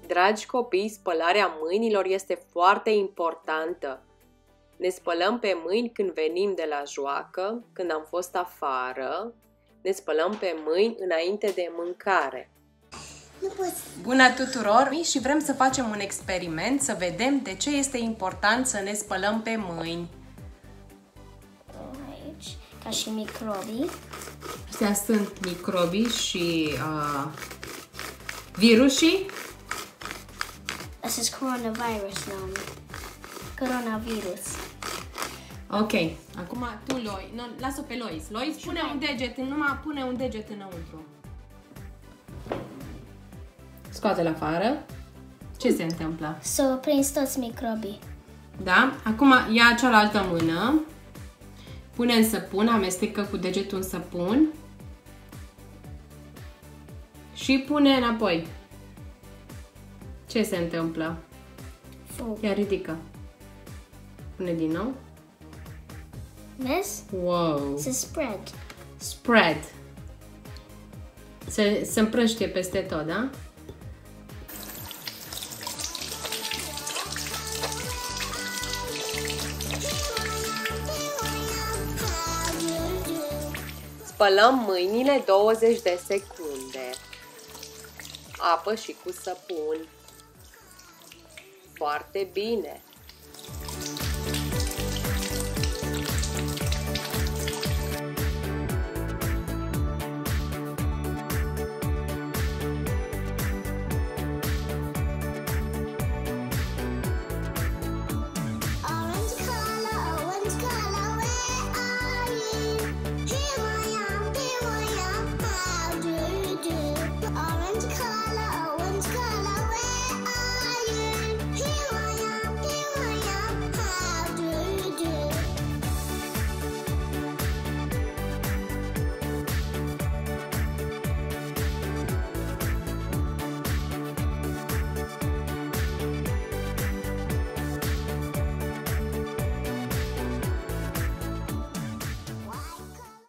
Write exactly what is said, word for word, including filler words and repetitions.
Dragi copii, spălarea mâinilor este foarte importantă. Ne spălăm pe mâini când venim de la joacă, când am fost afară, ne spălăm pe mâini înainte de mâncare. Bună tuturor! Și vrem să facem un experiment, să vedem de ce este important să ne spălăm pe mâini. Aici, ca și microbii. Astea sunt microbii și uh, virusii. This is coronavirus now. Coronavirus. Ok, acum tu, Lois, no, lasă pe Lois. Lois, pune un deget, numai pune un deget înăuntru. Scoate-l afară. Ce se întâmplă? Să so, prins toți microbii. Da? Acum ia cealaltă mână. Pune în săpun, amestecă cu degetul în săpun. Și pune înapoi. Ce se întâmplă? Fug. Ia ridică. Pune din nou. Vezi? Wow! Se spread. Spread. Se, se împrăștie peste tot, da? Spălăm mâinile douăzeci de secunde. Apă și cu săpun. Foarte bine.